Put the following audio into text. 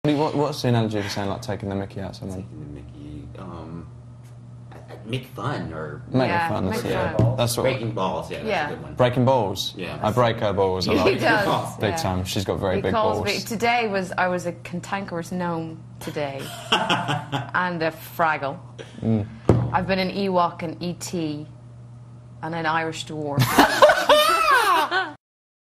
What's the analogy for saying, like, taking the mickey out of someone? Taking the mickey, make fun or... Make fun, make yeah. fun. That's what... Breaking balls, yeah, that's a good one. Breaking balls? Yeah. I break her balls a lot. He does. Big time. She's got very big balls. Today I was a cantankerous gnome today. And a Fraggle. I've been an Ewok, an E.T. and an Irish dwarf.